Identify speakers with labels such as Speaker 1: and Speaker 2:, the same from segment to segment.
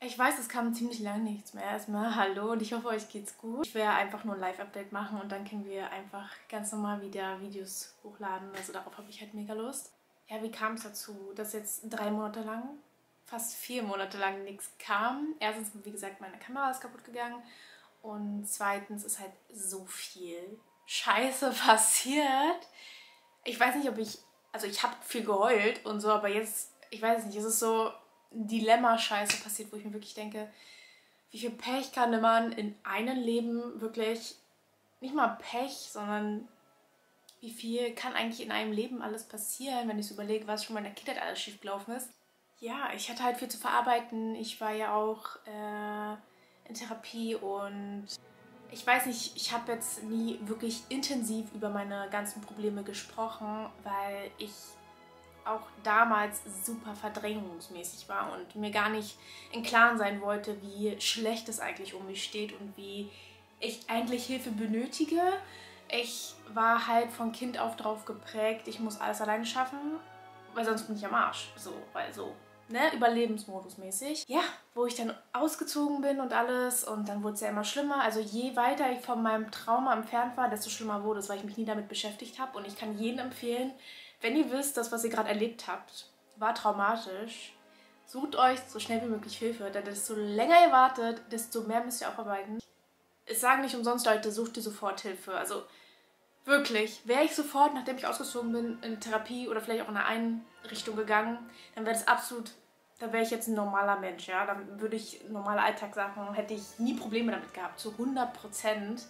Speaker 1: Ich weiß, es kam ziemlich lange nichts mehr. Erstmal hallo und ich hoffe, euch geht's gut. Ich werde einfach nur ein Live-Update machen und dann können wir einfach ganz normal wieder Videos hochladen. Also darauf habe ich halt mega Lust. Ja, wie kam es dazu, dass jetzt 3 Monate lang, fast 4 Monate lang nichts kam? Erstens, wie gesagt, meine Kamera ist kaputt gegangen und zweitens ist halt so viel Scheiße passiert. Ich weiß nicht, also ich habe viel geheult und so, aber jetzt, ich weiß nicht, es ist so Dilemma-Scheiße passiert, wo ich mir wirklich denke, wie viel Pech kann man in einem Leben wirklich, nicht mal Pech, sondern wie viel kann eigentlich in einem Leben alles passieren, wenn ich so überlege, was schon in meiner Kindheit alles schiefgelaufen ist. Ja, ich hatte halt viel zu verarbeiten. Ich war ja auch in Therapie und ich weiß nicht, ich habe jetzt nie wirklich intensiv über meine ganzen Probleme gesprochen, weil ich auch damals super verdrängungsmäßig war und mir gar nicht im Klaren sein wollte, wie schlecht es eigentlich um mich steht und wie ich eigentlich Hilfe benötige. Ich war halt von Kind auf drauf geprägt, ich muss alles alleine schaffen, weil sonst bin ich am Arsch. So, weil so, ne, Überlebensmodus mäßig. Ja, wo ich dann ausgezogen bin und alles und dann wurde es ja immer schlimmer. Also je weiter ich von meinem Trauma entfernt war, desto schlimmer wurde es, weil ich mich nie damit beschäftigt habe. Und ich kann jedem empfehlen, wenn ihr wisst, das, was ihr gerade erlebt habt, war traumatisch, sucht euch so schnell wie möglich Hilfe, denn desto länger ihr wartet, desto mehr müsst ihr aufarbeiten. Ich sage nicht umsonst, Leute, sucht ihr sofort Hilfe. Also wirklich, wäre ich sofort, nachdem ich ausgezogen bin, in Therapie oder vielleicht auch in eine Einrichtung gegangen, dann wäre das absolut, da wäre ich jetzt ein normaler Mensch, ja. Dann würde ich normale Alltagssachen, hätte ich nie Probleme damit gehabt, zu 100%.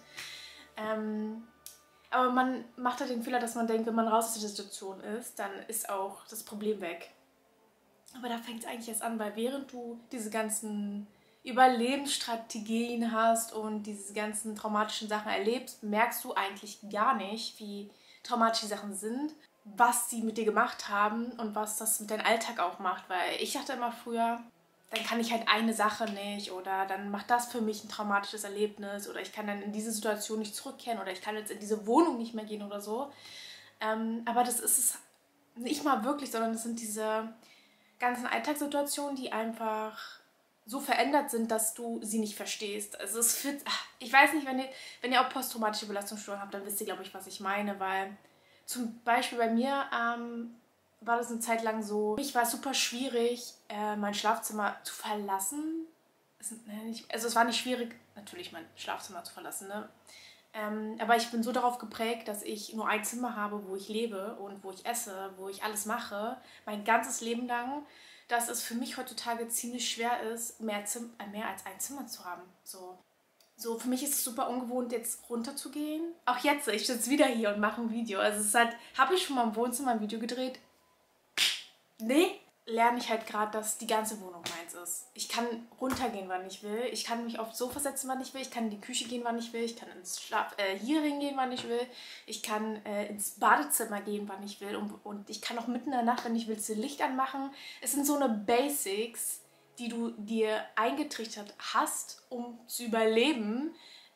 Speaker 1: Aber man macht halt den Fehler, dass man denkt, wenn man raus aus der Situation ist, dann ist auch das Problem weg. Aber da fängt es eigentlich erst an, weil während du diese ganzen Überlebensstrategien hast und diese ganzen traumatischen Sachen erlebst, merkst du eigentlich gar nicht, wie traumatisch die Sachen sind, was sie mit dir gemacht haben und was das mit deinem Alltag auch macht. Weil ich dachte immer früher, dann kann ich halt eine Sache nicht oder dann macht das für mich ein traumatisches Erlebnis oder ich kann dann in diese Situation nicht zurückkehren oder ich kann jetzt in diese Wohnung nicht mehr gehen oder so. Aber das ist es nicht mal wirklich, sondern es sind diese ganzen Alltagssituationen, die einfach so verändert sind, dass du sie nicht verstehst. Also es wird, ich weiß nicht, wenn ihr auch posttraumatische Belastungsstörungen habt, dann wisst ihr, glaube ich, was ich meine, weil zum Beispiel bei mir war das eine Zeit lang so, für mich war es super schwierig, mein Schlafzimmer zu verlassen. Also es war nicht schwierig, natürlich mein Schlafzimmer zu verlassen, ne? Aber ich bin so darauf geprägt, dass ich nur ein Zimmer habe, wo ich lebe und wo ich esse, wo ich alles mache, mein ganzes Leben lang, dass es für mich heutzutage ziemlich schwer ist, mehr als ein Zimmer zu haben. So, für mich ist es super ungewohnt, jetzt runterzugehen. Auch jetzt, ich sitze wieder hier und mache ein Video. Also es ist halt, habe ich schon mal im Wohnzimmer ein Video gedreht? Nee, lerne ich halt gerade, dass die ganze Wohnung meins ist. Ich kann runtergehen, wann ich will. Ich kann mich aufs Sofa setzen, wann ich will. Ich kann in die Küche gehen, wann ich will. Ich kann hier hingehen, wann ich will. Ich kann ins Badezimmer gehen, wann ich will. Und ich kann auch mitten in der Nacht, wenn ich will, das Licht anmachen. Es sind so eine Basics, die du dir eingetrichtert hast, um zu überleben.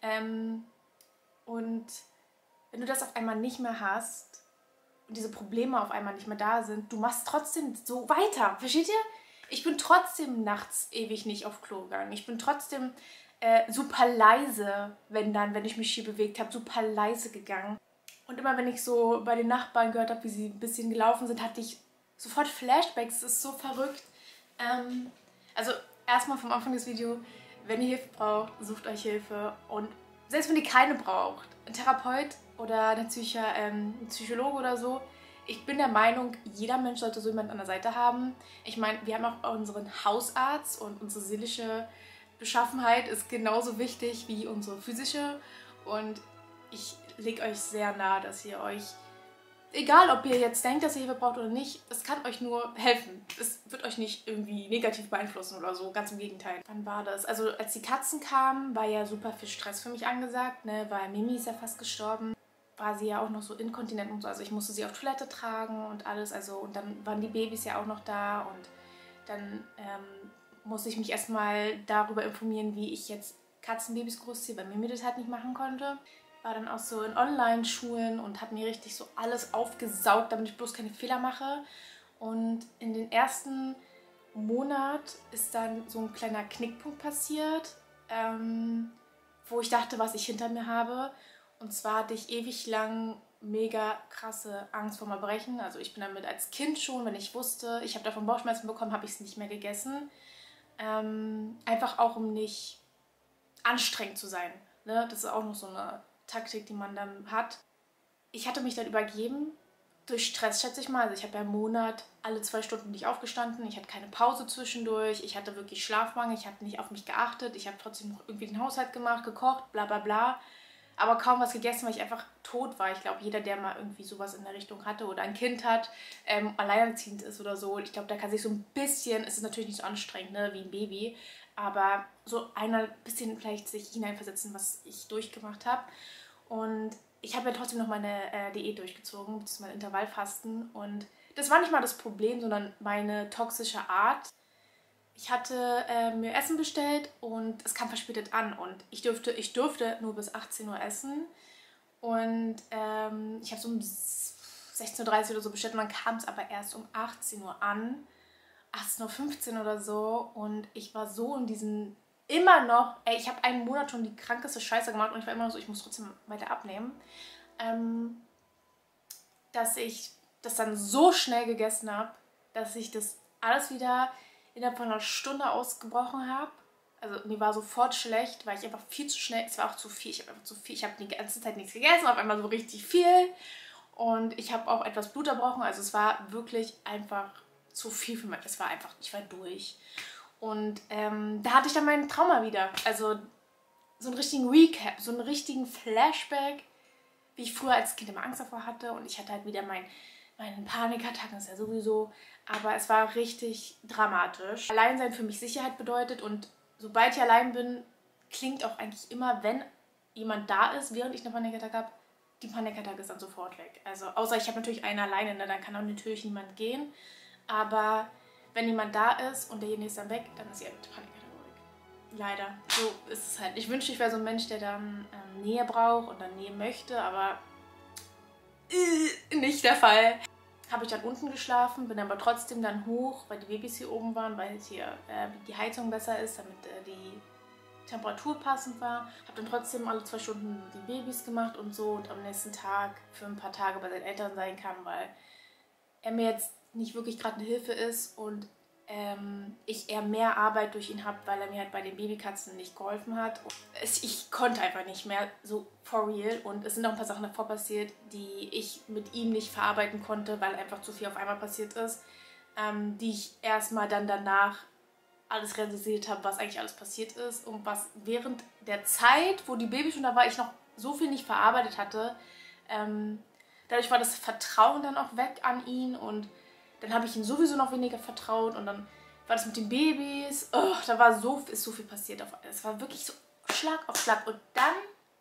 Speaker 1: Und wenn du das auf einmal nicht mehr hast, und diese Probleme auf einmal nicht mehr da sind, du machst trotzdem so weiter. Versteht ihr? Ich bin trotzdem nachts ewig nicht auf Klo gegangen. Ich bin trotzdem super leise, wenn ich mich hier bewegt habe, super leise gegangen. Und immer wenn ich so bei den Nachbarn gehört habe, wie sie ein bisschen gelaufen sind, hatte ich sofort Flashbacks. Das ist so verrückt. Also erstmal vom Anfang des Videos, wenn ihr Hilfe braucht, sucht euch Hilfe. Und selbst wenn ihr keine braucht, ein Therapeut oder ein Psychologe oder so, ich bin der Meinung, jeder Mensch sollte so jemanden an der Seite haben. Ich meine, wir haben auch unseren Hausarzt und unsere seelische Beschaffenheit ist genauso wichtig wie unsere physische. Und ich lege euch sehr nahe, dass ihr euch, egal ob ihr jetzt denkt, dass ihr Hilfe braucht oder nicht, es kann euch nur helfen. Es wird euch nicht irgendwie negativ beeinflussen oder so, ganz im Gegenteil. Wann war das? Also als die Katzen kamen, war ja super viel Stress für mich angesagt, ne? Weil Mimi ist ja fast gestorben. War sie ja auch noch so inkontinent und so, also ich musste sie auf Toilette tragen und alles, also und dann waren die Babys ja auch noch da und dann musste ich mich erstmal darüber informieren, wie ich jetzt Katzenbabys großziehe, weil Mimi das halt nicht machen konnte. War dann auch so in Online-Schulen und habe mir richtig so alles aufgesaugt, damit ich bloß keine Fehler mache. Und in den ersten Monat ist dann so ein kleiner Knickpunkt passiert, wo ich dachte, was ich hinter mir habe. Und zwar hatte ich ewig lang mega krasse Angst vor dem Erbrechen. Also ich bin damit als Kind schon, wenn ich wusste, ich habe davon Bauchschmerzen bekommen, habe ich es nicht mehr gegessen. Einfach auch, um nicht anstrengend zu sein. Ne? Das ist auch noch so eine Taktik, die man dann hat. Ich hatte mich dann übergeben durch Stress, schätze ich mal. Also ich habe ja im Monat alle 2 Stunden nicht aufgestanden. Ich hatte keine Pause zwischendurch. Ich hatte wirklich Schlafmangel. Ich habe nicht auf mich geachtet. Ich habe trotzdem noch irgendwie den Haushalt gemacht, gekocht, bla bla bla. Aber kaum was gegessen, weil ich einfach tot war. Ich glaube, jeder, der mal irgendwie sowas in der Richtung hatte oder ein Kind hat, alleinerziehend ist oder so, ich glaube, da kann sich so ein bisschen, es ist natürlich nicht so anstrengend, ne, wie ein Baby, aber so ein bisschen vielleicht sich hineinversetzen, was ich durchgemacht habe. Und ich habe ja trotzdem noch meine Diät durchgezogen, das ist mein Intervallfasten. Und das war nicht mal das Problem, sondern meine toxische Art. Ich hatte mir Essen bestellt und es kam verspätet an und ich durfte nur bis 18 Uhr essen und ich habe so um 16:30 Uhr oder so bestellt und dann kam es aber erst um 18 Uhr an, 18:15 Uhr oder so und ich war so in diesen, immer noch, ich habe einen Monat schon die krankeste Scheiße gemacht und ich war immer noch so, ich muss trotzdem weiter abnehmen, dass ich das dann so schnell gegessen habe, dass ich das alles wieder innerhalb von einer Stunde ausgebrochen habe. Also mir war sofort schlecht, weil ich einfach viel zu schnell, es war auch zu viel, ich habe einfach zu viel, ich habe die ganze Zeit nichts gegessen, auf einmal so richtig viel und ich habe auch etwas Blut erbrochen, also es war wirklich einfach zu viel für mich, es war einfach, ich war durch. Und da hatte ich dann meinen Trauma wieder, also so einen richtigen Recap, so einen richtigen Flashback, wie ich früher als Kind immer Angst davor hatte und ich hatte halt wieder meinen Panikattacken, ist ja sowieso, aber es war richtig dramatisch. Alleinsein für mich Sicherheit bedeutet und sobald ich allein bin, klingt auch eigentlich immer, wenn jemand da ist, während ich eine Panikattacke habe, die Panikattacke ist dann sofort weg. Also außer ich habe natürlich einen alleine, ne, dann kann auch natürlich niemand gehen, aber wenn jemand da ist und derjenige ist dann weg, dann ist die Panikattacke weg. Leider, so ist es halt. Ich wünschte, ich wäre so ein Mensch, der dann Nähe braucht und dann Nähe möchte, aber nicht der Fall. Habe ich dann unten geschlafen, bin aber trotzdem dann hoch, weil die Babys hier oben waren, weil hier die Heizung besser ist, damit die Temperatur passend war. Habe dann trotzdem alle 2 Stunden die Babys gemacht und so und am nächsten Tag für ein paar Tage bei seinen Eltern sein kann, weil er mir jetzt nicht wirklich gerade eine Hilfe ist und ich eher mehr Arbeit durch ihn habe, weil er mir halt bei den Babykatzen nicht geholfen hat. Ich konnte einfach nicht mehr, so for real. Und es sind auch ein paar Sachen davor passiert, die ich mit ihm nicht verarbeiten konnte, weil einfach zu viel auf einmal passiert ist, die ich erstmal dann danach alles realisiert habe, was eigentlich alles passiert ist und was während der Zeit, wo die Babys schon da war, ich noch so viel nicht verarbeitet hatte. Dadurch war das Vertrauen dann auch weg an ihn und dann habe ich ihm sowieso noch weniger vertraut und dann war das mit den Babys. Oh, da war ist so viel passiert. Es war wirklich so Schlag auf Schlag. Und dann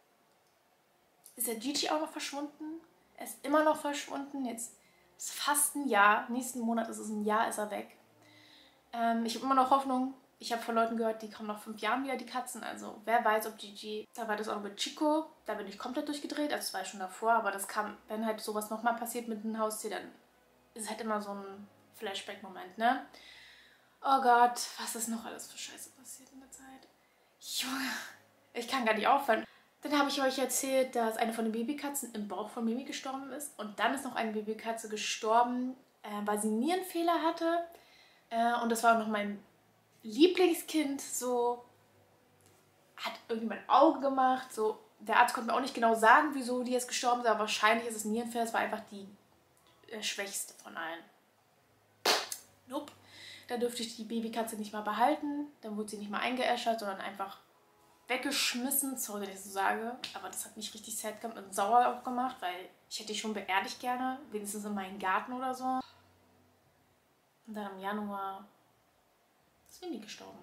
Speaker 1: ist der Gigi auch noch verschwunden. Er ist immer noch verschwunden. Jetzt ist fast ein Jahr. Nächsten Monat ist es ein Jahr, ist er weg. Ich habe immer noch Hoffnung. Ich habe von Leuten gehört, die kommen nach 5 Jahren wieder, die Katzen. Also wer weiß, ob Gigi... Da war das auch mit Chico. Da bin ich komplett durchgedreht. Also das war ich schon davor. Aber das kam, wenn halt sowas nochmal passiert mit einem Haustier, dann ist halt immer so ein Flashback-Moment, ne? Oh Gott, was ist noch alles für Scheiße passiert in der Zeit? Junge, ich kann gar nicht aufhören. Dann habe ich euch erzählt, dass eine von den Babykatzen im Bauch von Mimi gestorben ist. Und dann ist noch eine Babykatze gestorben, weil sie einen Nierenfehler hatte. Und das war auch noch mein Lieblingskind. So hat irgendwie mein Auge gemacht. So, der Arzt konnte mir auch nicht genau sagen, wieso die jetzt gestorben ist. Aber wahrscheinlich ist es ein Nierenfehler. Es war einfach die schwächste von allen. Nope. Da durfte ich die Babykatze nicht mal behalten. Dann wurde sie nicht mal eingeäschert, sondern einfach weggeschmissen. Sorry, wenn ich das so sage. Aber das hat mich richtig sad gemacht und sauer auch gemacht, weil ich hätte die schon beerdigt gerne. Wenigstens in meinen Garten oder so. Und dann im Januar ist Mimi gestorben.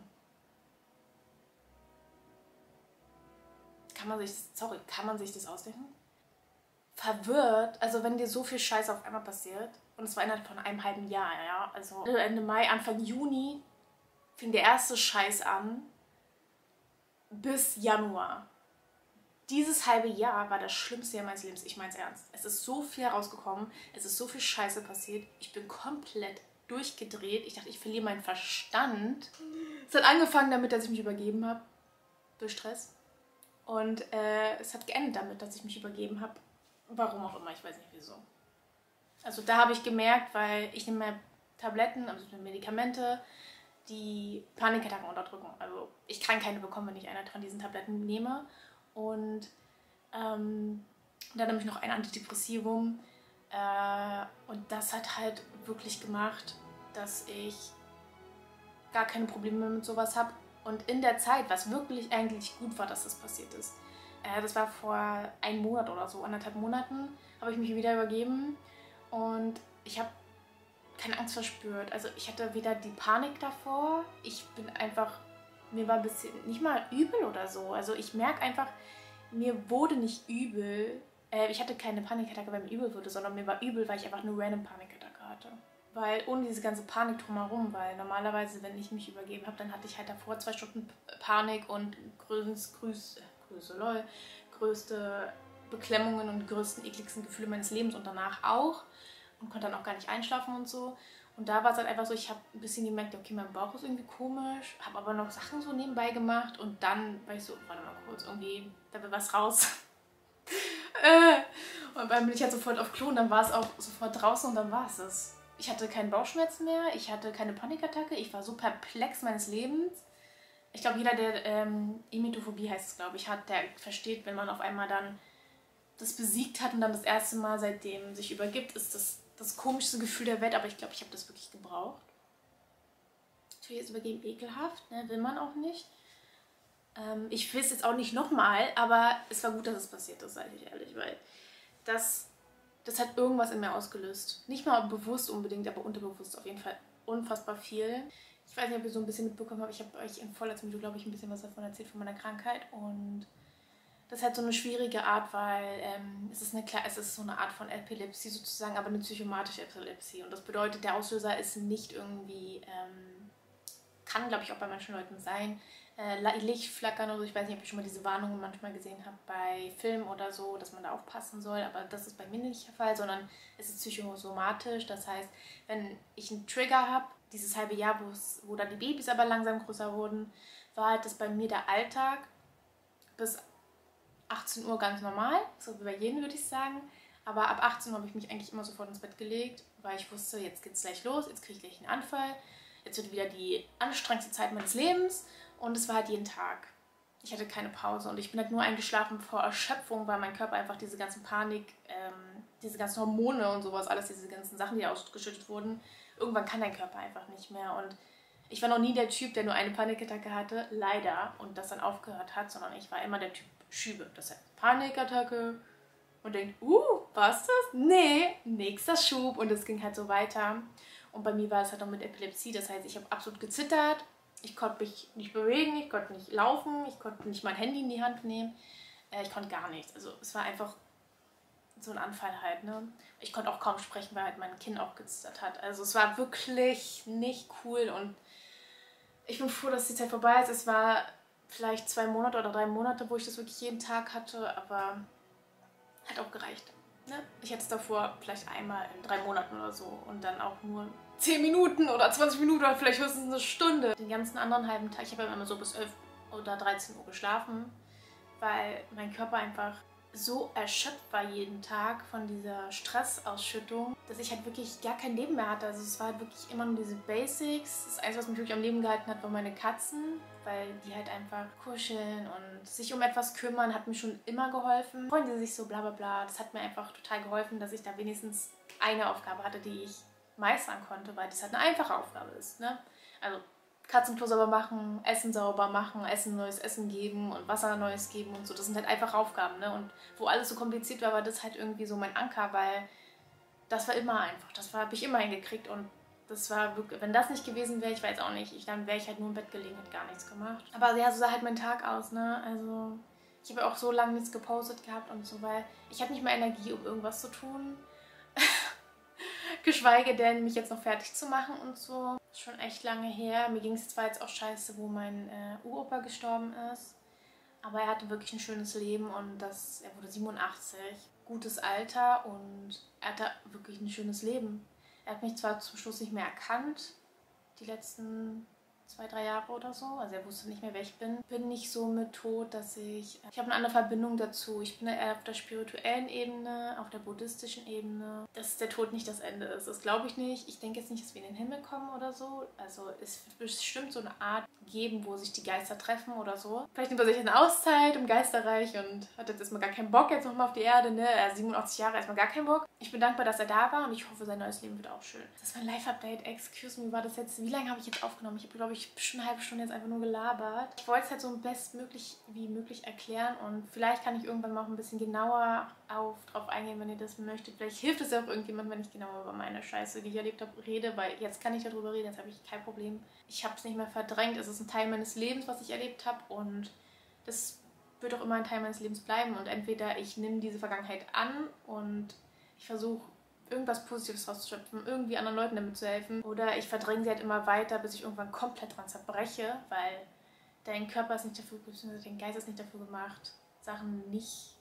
Speaker 1: Kann man sich das ausdenken? Verwirrt, also wenn dir so viel Scheiße auf einmal passiert, und es war innerhalb von einem halben Jahr, ja, also Ende Mai, Anfang Juni fing der erste Scheiß an, bis Januar. Dieses halbe Jahr war das schlimmste Jahr meines Lebens, ich mein's ernst. Es ist so viel herausgekommen, es ist so viel Scheiße passiert, ich bin komplett durchgedreht. Ich dachte, ich verliere meinen Verstand. Es hat angefangen damit, dass ich mich übergeben habe. Durch Stress. Und es hat geendet damit, dass ich mich übergeben habe. Warum auch immer, ich weiß nicht wieso. Also da habe ich gemerkt, weil ich nehme mehr Tabletten, also Medikamente, die Panikattacken unterdrücken. Also ich kann keine bekommen, wenn ich eine von diesen Tabletten nehme. Und dann nehme ich noch ein Antidepressivum. Und das hat halt wirklich gemacht, dass ich gar keine Probleme mehr mit sowas habe. Und in der Zeit, was wirklich eigentlich gut war, dass das passiert ist, das war vor einem Monat oder so, 1,5 Monaten, habe ich mich wieder übergeben und ich habe keine Angst verspürt. Also ich hatte weder die Panik davor, ich bin einfach, mir war ein bisschen, nicht mal übel oder so. Also ich merke einfach, mir wurde nicht übel. Ich hatte keine Panikattacke, weil mir übel wurde, sondern mir war übel, weil ich einfach eine random Panikattacke hatte. Weil ohne diese ganze Panik drumherum, weil normalerweise, wenn ich mich übergeben habe, dann hatte ich halt davor 2 Stunden Panik und größte Beklemmungen und größten, ekligsten Gefühle meines Lebens und danach auch. Und konnte dann auch gar nicht einschlafen und so. Und da war es halt einfach so, ich habe ein bisschen gemerkt, okay, mein Bauch ist irgendwie komisch, habe aber noch Sachen so nebenbei gemacht und dann war ich so, warte mal kurz, irgendwie, da will was raus. Und dann bin ich halt sofort auf Klo und dann war es auch sofort draußen und dann war es das. Ich hatte keinen Bauchschmerzen mehr, ich hatte keine Panikattacke, ich war so perplex meines Lebens. Ich glaube, jeder, der Emetophobie heißt es, glaube ich, hat, der versteht, wenn man auf einmal dann das besiegt hat und dann das erste Mal seitdem sich übergibt, ist das komischste Gefühl der Welt, aber ich glaube, ich habe das wirklich gebraucht. Natürlich ist Übergeben ekelhaft, ne? Will man auch nicht. Ich will es jetzt auch nicht nochmal, aber es war gut, dass es passiert ist, sage ich ehrlich, weil das hat irgendwas in mir ausgelöst. Nicht mal bewusst unbedingt, aber unterbewusst auf jeden Fall unfassbar viel. Ich weiß nicht, ob ihr so ein bisschen mitbekommen habt. Ich habe euch in vorletztem Video, glaube ich, ein bisschen was davon erzählt, von meiner Krankheit. Und das ist halt so eine schwierige Art, weil es ist so eine Art von Epilepsie sozusagen, aber eine psychomatische Epilepsie. Und das bedeutet, der Auslöser ist nicht irgendwie, kann, glaube ich, auch bei manchen Leuten sein, Lichtflackern oder so. Ich weiß nicht, ob ihr schon mal diese Warnungen manchmal gesehen habt bei Filmen oder so, dass man da aufpassen soll. Aber das ist bei mir nicht der Fall, sondern es ist psychosomatisch. Das heißt, wenn ich einen Trigger habe, dieses halbe Jahr, wo dann die Babys aber langsam größer wurden, war halt das bei mir der Alltag bis 18 Uhr ganz normal, so wie bei jedem würde ich sagen. Aber ab 18 Uhr habe ich mich eigentlich immer sofort ins Bett gelegt, weil ich wusste, jetzt geht's gleich los, jetzt kriege ich gleich einen Anfall. Jetzt wird wieder die anstrengendste Zeit meines Lebens und es war halt jeden Tag. Ich hatte keine Pause und ich bin halt nur eingeschlafen vor Erschöpfung, weil mein Körper einfach diese ganzen Panik, diese ganzen Hormone und sowas, alles diese ganzen Sachen, die ausgeschüttet wurden, irgendwann kann dein Körper einfach nicht mehr. Und ich war noch nie der Typ, der nur eine Panikattacke hatte, leider, und das dann aufgehört hat, sondern ich war immer der Typ Schübe. Das heißt Panikattacke und denkt, war's das? Nee, nächster Schub und es ging halt so weiter. Und bei mir war es halt noch mit Epilepsie, das heißt, ich habe absolut gezittert, ich konnte mich nicht bewegen, ich konnte nicht laufen, ich konnte nicht mein Handy in die Hand nehmen, ich konnte gar nichts. Also es war einfach so ein Anfall halt, ne? Ich konnte auch kaum sprechen, weil halt mein Kinn auch gezittert hat. Also es war wirklich nicht cool und ich bin froh, dass die Zeit vorbei ist. Es war vielleicht 2 Monate oder 3 Monate, wo ich das wirklich jeden Tag hatte, aber hat auch gereicht. Ne? Ich hatte es davor vielleicht einmal in 3 Monaten oder so und dann auch nur 10 Minuten oder 20 Minuten oder vielleicht höchstens eine Stunde. Den ganzen anderen halben Tag, ich habe immer so bis 11 oder 13 Uhr geschlafen, weil mein Körper einfach so erschöpft war jeden Tag von dieser Stressausschüttung, dass ich halt wirklich gar kein Leben mehr hatte. Also es war halt wirklich immer nur diese Basics. Das Einzige, was mich wirklich am Leben gehalten hat, waren meine Katzen, weil die halt einfach kuscheln und sich um etwas kümmern, hat mir schon immer geholfen. Freuen sie sich so bla bla bla. Das hat mir einfach total geholfen, dass ich da wenigstens eine Aufgabe hatte, die ich meistern konnte, weil das halt eine einfache Aufgabe ist. Ne? Also Katzenklo sauber machen, Essen sauber machen, Neues Essen geben und Wasser Neues geben und so. Das sind halt einfach Aufgaben, ne? Und wo alles so kompliziert war, war das halt irgendwie so mein Anker, weil das war immer einfach. Das habe ich immer hingekriegt und das war wirklich, wenn das nicht gewesen wäre, ich weiß auch nicht, dann wäre ich halt nur im Bett gelegen, hätte gar nichts gemacht. Aber ja, so sah halt mein Tag aus, ne? Also ich habe auch so lange nichts gepostet gehabt und so, weil ich habe nicht mehr Energie, um irgendwas zu tun. Geschweige denn, mich jetzt noch fertig zu machen und so. Das ist schon echt lange her. Mir ging es zwar jetzt auch scheiße, wo mein Uropa gestorben ist. Aber er hatte wirklich ein schönes Leben und er wurde 87. Gutes Alter und er hatte wirklich ein schönes Leben. Er hat mich zwar zum Schluss nicht mehr erkannt, die letzten 2, 3 Jahre oder so. Also er wusste nicht mehr, wer ich bin. Bin nicht so mit Tod, dass ich habe eine andere Verbindung dazu. Ich bin eher auf der spirituellen Ebene, auf der buddhistischen Ebene, dass der Tod nicht das Ende ist. Das glaube ich nicht. Ich denke jetzt nicht, dass wir in den Himmel kommen oder so. Also es wird bestimmt so eine Art geben, wo sich die Geister treffen oder so. Vielleicht nimmt er sich eine Auszeit im Geisterreich und hat jetzt erstmal gar keinen Bock jetzt nochmal auf die Erde, ne? Er ist 87 Jahre, erstmal gar keinen Bock. Ich bin dankbar, dass er da war und ich hoffe, sein neues Leben wird auch schön. Das ist mein Live-Update. Excuse me, war das jetzt, wie lange habe ich jetzt aufgenommen? Ich habe, glaube ich, schon eine halbe Stunde jetzt einfach nur gelabert. Ich wollte es halt so bestmöglich wie möglich erklären und vielleicht kann ich irgendwann mal auch ein bisschen genauer drauf eingehen, wenn ihr das möchtet. Vielleicht hilft es ja auch irgendjemand, wenn ich genauer über meine Scheiße, die ich erlebt habe, rede, weil jetzt kann ich darüber reden, jetzt habe ich kein Problem. Ich habe es nicht mehr verdrängt, es ist ein Teil meines Lebens, was ich erlebt habe und das wird auch immer ein Teil meines Lebens bleiben und entweder ich nehme diese Vergangenheit an und ich versuche irgendwas Positives rauszuschöpfen, irgendwie anderen Leuten damit zu helfen oder ich verdränge sie halt immer weiter, bis ich irgendwann komplett dran zerbreche, weil dein Körper ist nicht dafür, beziehungsweise dein Geist ist nicht dafür gemacht, Sachen nicht,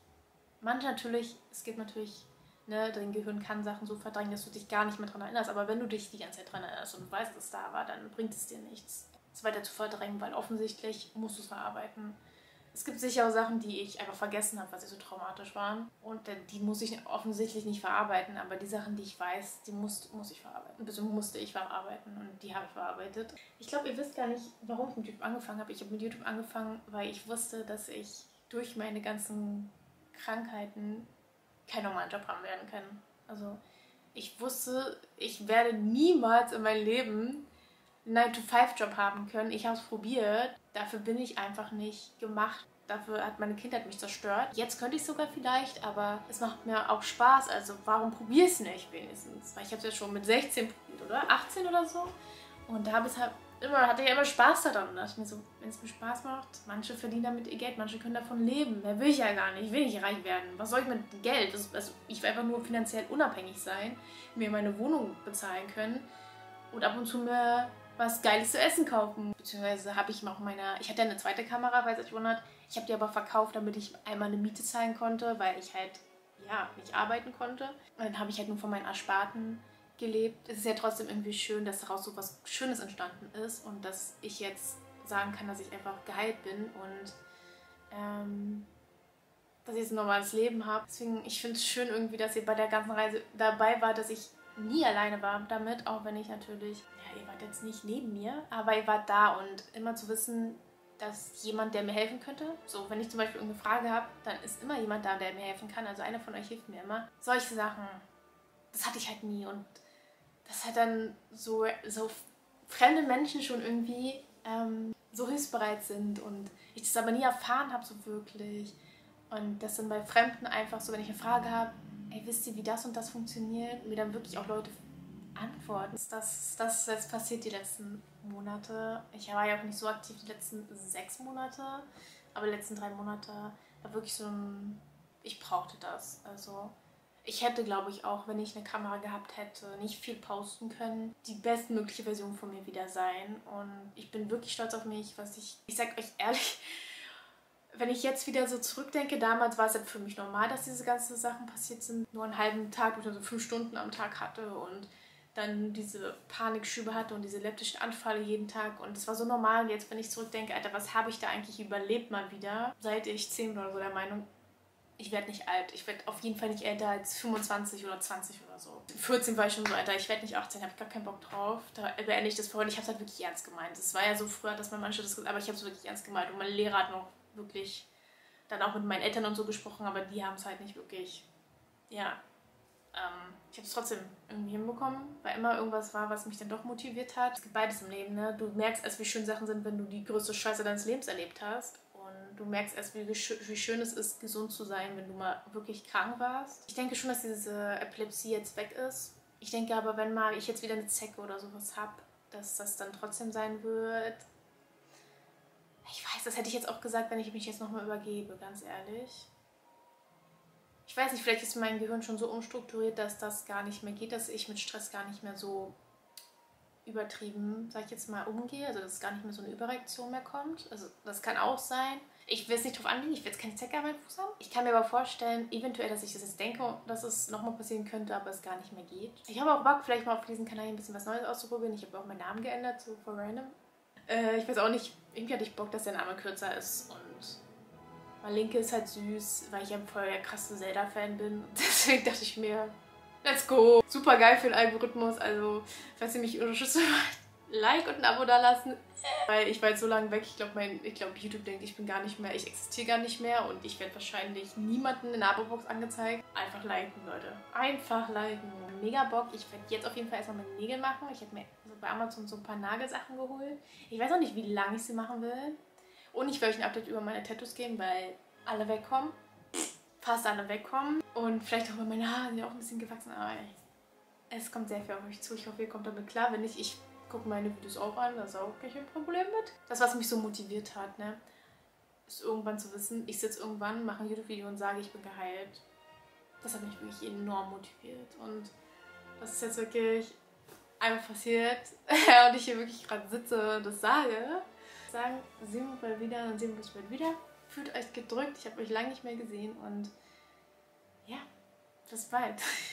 Speaker 1: es gibt natürlich, ne, dein Gehirn kann Sachen so verdrängen, dass du dich gar nicht mehr daran erinnerst, aber wenn du dich die ganze Zeit daran erinnerst und du weißt, dass es da war, dann bringt es dir nichts, es weiter zu verdrängen, weil offensichtlich musst du es verarbeiten. Es gibt sicher auch Sachen, die ich einfach vergessen habe, weil sie so traumatisch waren. Und die muss ich offensichtlich nicht verarbeiten. Aber die Sachen, die ich weiß, die muss ich verarbeiten. Beziehungsweise musste ich verarbeiten. Und die habe ich verarbeitet. Ich glaube, ihr wisst gar nicht, warum ich mit YouTube angefangen habe. Ich habe mit YouTube angefangen, weil ich wusste, dass ich durch meine ganzen Krankheiten keinen normalen Job haben werden kann. Also ich wusste, ich werde niemals in meinem Leben einen 9-to-5-Job haben können. Ich habe es probiert. Dafür bin ich einfach nicht gemacht. Dafür hat meine Kindheit mich zerstört. Jetzt könnte ich sogar vielleicht, aber es macht mir auch Spaß. Also warum probiere ich es nicht wenigstens? Weil ich habe es ja schon mit 16 probiert, oder? 18 oder so. Und da hatte ich immer Spaß daran. Und da dachte ich mir so, wenn es mir Spaß macht, manche verdienen damit ihr Geld, manche können davon leben. Mehr will ich ja gar nicht. Ich will nicht reich werden. Was soll ich mit Geld? Also ich will einfach nur finanziell unabhängig sein, mir meine Wohnung bezahlen können und ab und zu mir was Geiles zu essen kaufen. Beziehungsweise habe ich auch ich hatte ja eine zweite Kamera, falls euch wundert. Ich habe die aber verkauft, damit ich einmal eine Miete zahlen konnte, weil ich halt, ja, nicht arbeiten konnte. Und dann habe ich halt nur von meinen Ersparten gelebt. Es ist ja trotzdem irgendwie schön, dass daraus so was Schönes entstanden ist und dass ich jetzt sagen kann, dass ich einfach geheilt bin und dass ich jetzt ein normales Leben habe. Deswegen, ich finde es schön irgendwie, dass ihr bei der ganzen Reise dabei wart, dass ich nie alleine war damit, auch wenn ich natürlich, ja, ihr wart jetzt nicht neben mir, aber ihr wart da und immer zu wissen, dass jemand, der mir helfen könnte, so, wenn ich zum Beispiel irgendeine Frage habe, dann ist immer jemand da, der mir helfen kann, also einer von euch hilft mir immer. Solche Sachen, das hatte ich halt nie und das hat dann so fremde Menschen schon irgendwie so hilfsbereit sind und ich das aber nie erfahren habe so wirklich und das dann bei Fremden einfach so, wenn ich eine Frage habe, ey, wisst ihr, wie das und das funktioniert? Mir dann wirklich auch Leute antworten. Das ist jetzt passiert die letzten Monate. Ich war ja auch nicht so aktiv die letzten 6 Monate, aber die letzten 3 Monate war wirklich so ich brauchte das. Also ich hätte, glaube ich, auch, wenn ich eine Kamera gehabt hätte, nicht viel posten können, die bestmögliche Version von mir wieder sein. Und ich bin wirklich stolz auf mich, ich sag euch ehrlich, wenn ich jetzt wieder so zurückdenke, damals war es halt für mich normal, dass diese ganzen Sachen passiert sind. Nur einen halben Tag, wo ich so 5 Stunden am Tag hatte und dann diese Panikschübe hatte und diese leptischen Anfälle jeden Tag. Und es war so normal. Und jetzt, wenn ich zurückdenke, Alter, was habe ich da eigentlich überlebt mal wieder? Seit ich 10 oder so der Meinung, ich werde nicht alt. Ich werde auf jeden Fall nicht älter als 25 oder 20 oder so. 14 war ich schon so, Alter, ich werde nicht 18, habe ich gar keinen Bock drauf. Da beende ich das vorhin. Ich habe es halt wirklich ernst gemeint. Es war ja so früher, dass man manche das gesagt, aber ich habe es wirklich ernst gemeint. Und mein Lehrer hat noch wirklich dann auch mit meinen Eltern und so gesprochen, aber die haben es halt nicht wirklich, ja, ich habe es trotzdem irgendwie hinbekommen, weil immer irgendwas war, was mich dann doch motiviert hat. Es gibt beides im Leben, ne? Du merkst erst, wie schön Sachen sind, wenn du die größte Scheiße deines Lebens erlebt hast. Und du merkst erst, wie schön es ist, gesund zu sein, wenn du mal wirklich krank warst. Ich denke schon, dass diese Epilepsie jetzt weg ist. Ich denke aber, wenn mal ich jetzt wieder eine Zecke oder sowas habe, dass das dann trotzdem sein wird. Ich weiß, das hätte ich jetzt auch gesagt, wenn ich mich jetzt nochmal übergebe, ganz ehrlich. Ich weiß nicht, vielleicht ist mein Gehirn schon so umstrukturiert, dass das gar nicht mehr geht, dass ich mit Stress gar nicht mehr so übertrieben, sag ich jetzt mal, umgehe. Also dass gar nicht mehr so eine Überreaktion mehr kommt. Also das kann auch sein. Ich will es nicht drauf anlegen, ich will jetzt keine Zecke an meinem Fuß haben. Ich kann mir aber vorstellen, eventuell, dass ich das jetzt denke, dass es nochmal passieren könnte, aber es gar nicht mehr geht. Ich habe auch Bock, vielleicht mal auf diesem Kanal ein bisschen was Neues auszuprobieren. Ich habe auch meinen Namen geändert, so for random. Ich weiß auch nicht, irgendwie hatte ich Bock, dass der Name kürzer ist und mein Linke ist halt süß, weil ich ja voll der krasse Zelda-Fan bin. Deswegen dachte ich mir, let's go. Super geil für den Algorithmus, also falls ihr mich unterstützt, Like und ein Abo da lassen. Weil ich war jetzt so lange weg, ich glaube YouTube denkt, ich bin gar nicht mehr, ich existiere gar nicht mehr und ich werde wahrscheinlich niemanden in der Abo-Box angezeigt. Einfach liken, Leute. Einfach liken. Mega Bock. Ich werde jetzt auf jeden Fall erstmal meine Nägel machen. Ich habe mir also bei Amazon so ein paar Nagelsachen geholt. Ich weiß auch nicht, wie lange ich sie machen will. Und ich werde euch ein Update über meine Tattoos geben, weil alle wegkommen. Fast alle wegkommen. Und vielleicht auch, weil meine Haare sind ja auch ein bisschen gewachsen. Aber es kommt sehr viel auf euch zu. Ich hoffe, ihr kommt damit klar. Wenn nicht, ich gucke meine Videos auch an. Da ist auch kein Problem mit. Das, was mich so motiviert hat, ne, ist irgendwann zu wissen, ich sitze irgendwann, mache ein YouTube-Video und sage, ich bin geheilt. Das hat mich wirklich enorm motiviert. Und das ist jetzt wirklich einfach passiert. Und ich hier wirklich gerade sitze und das sage. Sagen, sehen wir uns bald wieder, dann sehen wir uns bald wieder. Fühlt euch gedrückt, ich habe euch lange nicht mehr gesehen und ja, bis bald.